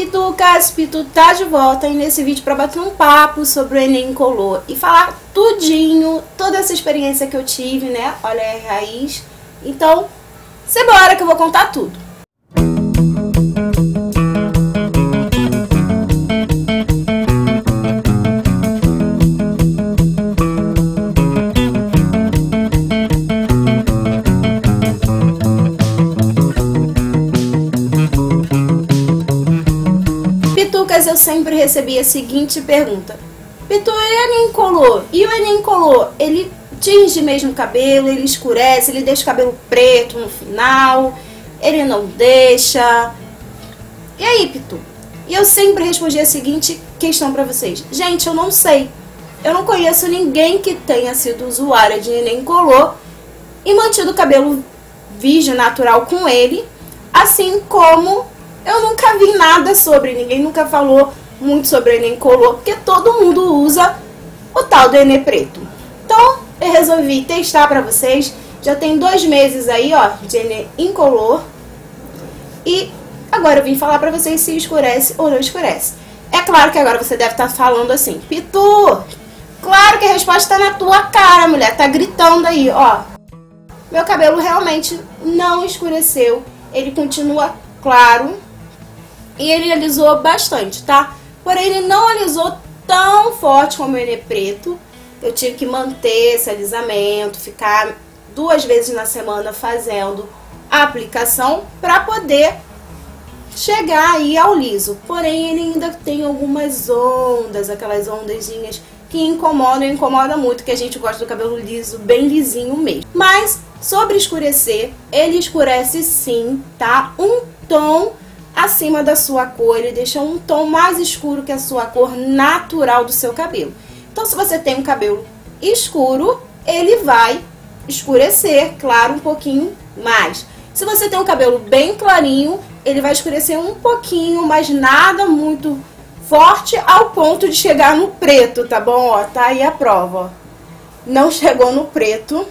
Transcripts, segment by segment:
Pitucas, Pitu tá de volta aí nesse vídeo para bater um papo sobre o Enem Incolor e falar tudinho, toda essa experiência que eu tive, né? Olha aí a raiz. Então, simbora que eu vou contar tudo. Eu sempre recebi a seguinte pergunta: Pitu, e o Enem Incolor? E o Enem Incolor, ele tinge mesmo o cabelo, ele escurece, ele deixa o cabelo preto no final, ele não deixa? E aí, Pitu? E eu sempre respondi a seguinte questão pra vocês: gente, eu não sei. Eu não conheço ninguém que tenha sido usuária de Enem Incolor e mantido o cabelo virgem natural com ele, assim como eu nunca vi nada sobre, ninguém nunca falou muito sobre Enem Incolor, porque todo mundo usa o tal do Enem preto. Então, eu resolvi testar pra vocês. Já tem 2 meses aí, ó, de Enem Incolor. E agora eu vim falar pra vocês se escurece ou não escurece. É claro que agora você deve estar falando assim: Pitu, claro que a resposta tá na tua cara, mulher, tá gritando aí, ó. Meu cabelo realmente não escureceu, ele continua claro. E ele alisou bastante, tá? Porém, ele não alisou tão forte como o Enem preto. Eu tive que manter esse alisamento, ficar 2 vezes na semana fazendo a aplicação para poder chegar aí ao liso. Porém, ele ainda tem algumas ondas, aquelas ondazinhas que incomoda muito, que a gente gosta do cabelo liso, bem lisinho mesmo. Mas, sobre escurecer, ele escurece sim, tá? Um tom acima da sua cor, ele deixa um tom mais escuro que a sua cor natural do seu cabelo. Então, se você tem um cabelo escuro, ele vai escurecer, claro, um pouquinho mais. Se você tem um cabelo bem clarinho, ele vai escurecer um pouquinho, mas nada muito forte ao ponto de chegar no preto, tá bom? Ó, tá aí a prova, ó. Não chegou no preto.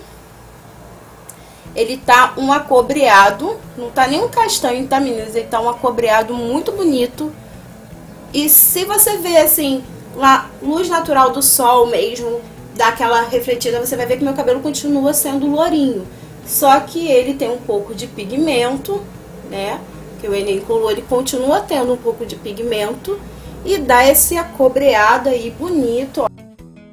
Ele tá um acobreado, não tá nem um castanho, tá, meninas? Ele tá um acobreado muito bonito. E se você ver, assim, a luz natural do sol mesmo, dá aquela refletida, você vai ver que meu cabelo continua sendo lourinho. Só que ele tem um pouco de pigmento, né? Que o Enem Incolor, ele continua tendo um pouco de pigmento e dá esse acobreado aí bonito, ó.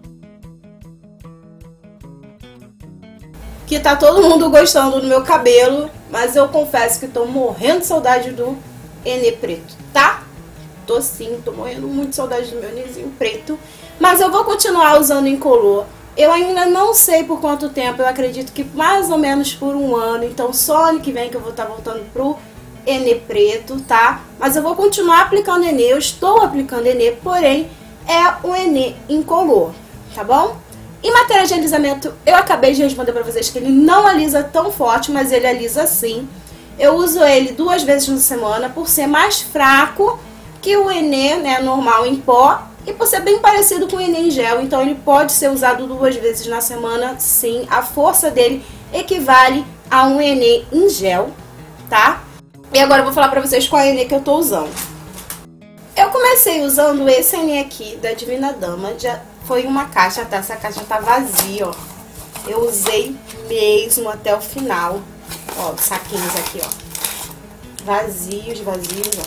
Que tá todo mundo gostando do meu cabelo, mas eu confesso que tô morrendo de saudade do Enem preto, tá? Tô sim, tô morrendo muito de saudade do meu Enemzinho preto, mas eu vou continuar usando Incolor. Eu ainda não sei por quanto tempo, eu acredito que mais ou menos por 1 ano, então só ano que vem que eu vou estar voltando pro Enem preto, tá? Mas eu vou continuar aplicando Enem, eu estou aplicando Enem, porém é o Enem Incolor, tá bom? Em matéria de alisamento, eu acabei de responder pra vocês que ele não alisa tão forte, mas ele alisa sim. Eu uso ele 2 vezes na semana, por ser mais fraco que o Enem, né, normal em pó, e por ser bem parecido com o Enem em gel, então ele pode ser usado 2 vezes na semana, sim. A força dele equivale a um Enem em gel, tá? E agora eu vou falar pra vocês qual é o Enem que eu tô usando. Eu comecei usando esse Enem aqui, da Divina Dama, já foi uma caixa, tá? Essa caixa tá vazia, ó. Eu usei mesmo até o final. Ó, os saquinhos aqui, ó. Vazios, ó.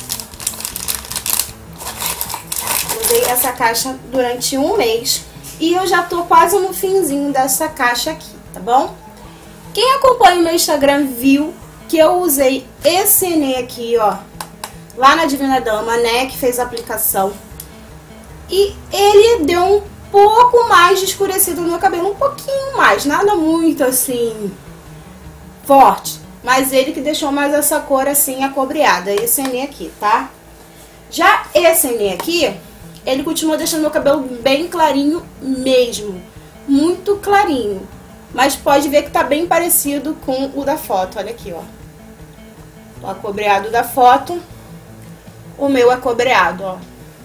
Usei essa caixa durante 1 mês. E eu já tô quase no finzinho dessa caixa aqui, tá bom? Quem acompanha o meu Instagram viu que eu usei esse Enem aqui, ó, lá na Divina Dama, né, que fez a aplicação. E ele deu um pouco mais de escurecido no meu cabelo, um pouquinho mais, nada muito assim forte, mas ele que deixou mais essa cor assim acobreada, esse Enem aqui, tá? Já esse Enem aqui, ele continua deixando meu cabelo bem clarinho mesmo, muito clarinho, mas pode ver que tá bem parecido com o da foto, olha aqui, ó. O acobreado da foto, o meu acobreado, ó.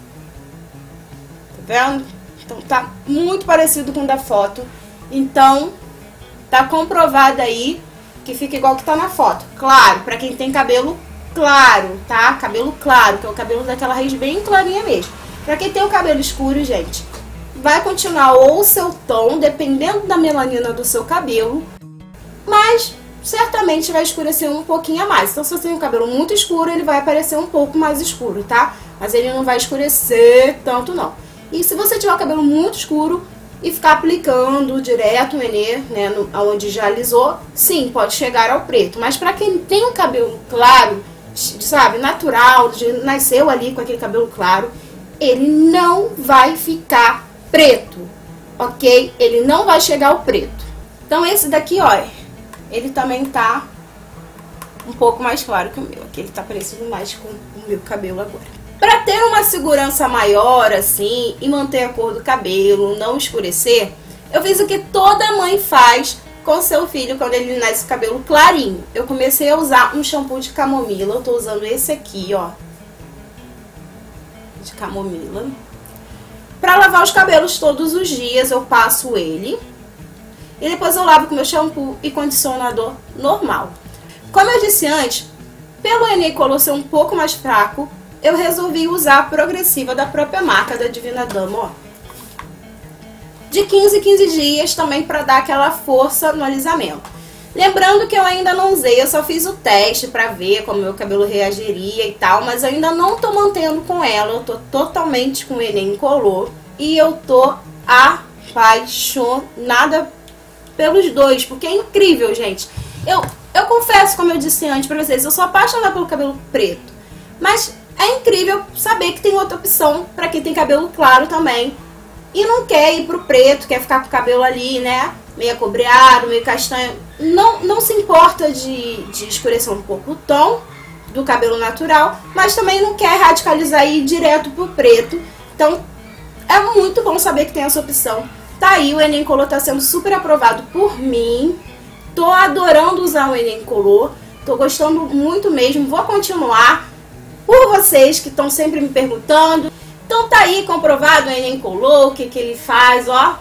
Vendo? Então tá muito parecido com o da foto. Então tá comprovado aí que fica igual que tá na foto. Claro, pra quem tem cabelo claro, tá? Cabelo claro, que é o cabelo daquela raiz bem clarinha mesmo. Pra quem tem o cabelo escuro, gente, vai continuar ou o seu tom, dependendo da melanina do seu cabelo, mas certamente vai escurecer um pouquinho a mais. Então, se você tem um cabelo muito escuro, ele vai aparecer um pouco mais escuro, tá? Mas ele não vai escurecer tanto, não. E se você tiver o cabelo muito escuro e ficar aplicando direto o Enê, né, onde já alisou, sim, pode chegar ao preto. Mas pra quem tem um cabelo claro, sabe, natural, nasceu ali com aquele cabelo claro, ele não vai ficar preto, ok? Ele não vai chegar ao preto. Então esse daqui, ó, ele também tá um pouco mais claro que o meu. Aqui ele tá parecido mais com o meu cabelo agora. Pra ter uma segurança maior, assim, e manter a cor do cabelo, não escurecer, eu fiz o que toda mãe faz com seu filho quando ele nasce com cabelo clarinho. Eu comecei a usar um shampoo de camomila. Eu tô usando esse aqui, ó, de camomila. Pra lavar os cabelos todos os dias, eu passo ele. E depois eu lavo com meu shampoo e condicionador normal. Como eu disse antes, pelo Enê Incolor ser um pouco mais fraco, eu resolvi usar a progressiva da própria marca, da Divina Dama, ó. De 15 em 15 dias também para dar aquela força no alisamento. Lembrando que eu ainda não usei, eu só fiz o teste para ver como meu cabelo reagiria e tal, mas eu ainda não tô mantendo com ela, eu tô totalmente com o Enê Incolor e eu tô apaixonada pelos dois, porque é incrível, gente. Eu confesso, como eu disse antes pra vocês, eu sou apaixonada pelo cabelo preto, mas é incrível saber que tem outra opção pra quem tem cabelo claro também e não quer ir pro preto, quer ficar com o cabelo ali, né, meio acobreado, meio castanho. Não se importa de escurecer um pouco o tom do cabelo natural, mas também não quer radicalizar e ir direto pro preto. Então é muito bom saber que tem essa opção. Tá aí, o Enê Incolor tá sendo super aprovado por mim. Tô adorando usar o Enê Incolor, tô gostando muito mesmo, vou continuar por vocês que estão sempre me perguntando. Então tá aí comprovado o Enê Incolor, o que ele faz, ó.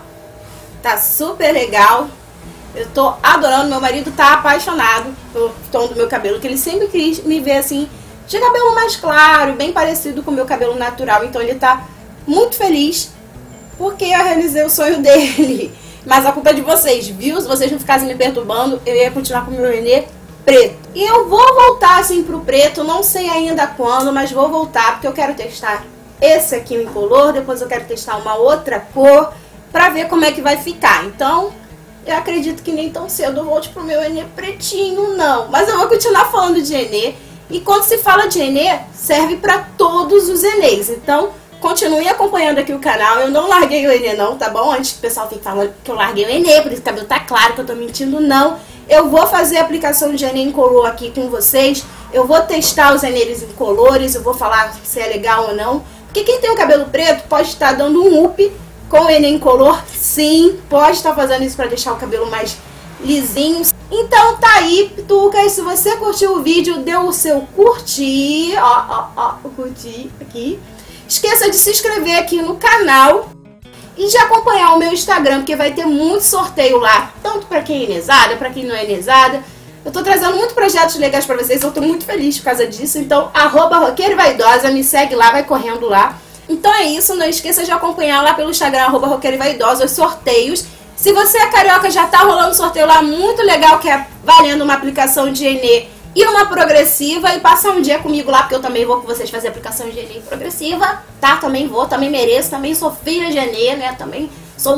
Tá super legal. Eu tô adorando, meu marido tá apaixonado pelo tom do meu cabelo, que ele sempre quis me ver assim, de cabelo mais claro, bem parecido com o meu cabelo natural. Então ele tá muito feliz, porque eu realizei o sonho dele. Mas a culpa é de vocês, viu? Se vocês não ficassem me perturbando, eu ia continuar com o meu Enê preto. E eu vou voltar assim pro preto, não sei ainda quando, mas vou voltar, porque eu quero testar esse aqui, o Incolor. Depois eu quero testar uma outra cor, pra ver como é que vai ficar. Então, eu acredito que nem tão cedo eu volte pro meu Enê pretinho, não. Mas eu vou continuar falando de Enê. E quando se fala de Enê, serve pra todos os Enês. Então, continue acompanhando aqui o canal. Eu não larguei o Enê não, tá bom? Antes que o pessoal fique falando que eu larguei o Enê, por isso que o cabelo tá claro, que eu tô mentindo, não. Eu vou fazer a aplicação de Enê Incolor aqui com vocês. Eu vou testar os Enês Incolores, eu vou falar se é legal ou não. Porque quem tem o cabelo preto pode estar dando um up com o Enê Incolor, sim. Pode estar fazendo isso pra deixar o cabelo mais lisinho. Então tá aí, pitucas. Se você curtiu o vídeo, dê o seu curtir. Ó, o curtir aqui. Esqueça de se inscrever aqui no canal e de acompanhar o meu Instagram, porque vai ter muito sorteio lá, tanto pra quem é enesada, pra quem não é enesada. Eu tô trazendo muitos projetos legais pra vocês, eu tô muito feliz por causa disso. Então, @roqueirivaidosa, me segue lá, vai correndo lá. Então é isso, não esqueça de acompanhar lá pelo Instagram, @roqueirivaidosa, os sorteios. Se você é carioca, já tá rolando sorteio lá muito legal, que é valendo uma aplicação de Enê e uma progressiva. E passa um dia comigo lá, porque eu também vou com vocês fazer aplicação de Enê progressiva, tá? Também vou, também mereço, também sou filha de Enê, né? Também sou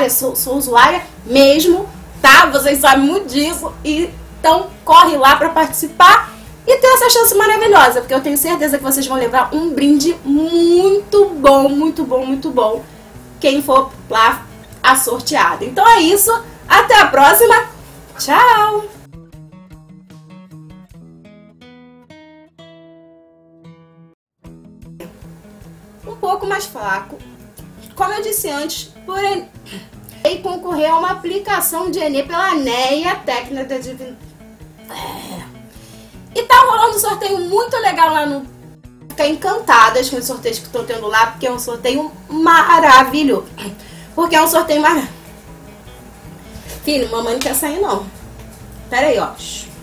usuária mesmo, tá? Vocês sabem muito disso. E então corre lá pra participar e ter essa chance maravilhosa, porque eu tenho certeza que vocês vão levar um brinde muito bom, muito bom, muito bom, quem for lá a sorteada. Então é isso, até a próxima, tchau! Um pouco mais fraco, como eu disse antes, porém e concorrer a uma aplicação de Enê pela Neia Técnica da Divina. E tá rolando um sorteio muito legal lá no... Fica encantadas com os sorteios que estão tendo lá, porque é um sorteio maravilhoso. Porque é um sorteio maravilhoso. Filho, mamãe não quer sair não. Pera aí, ó.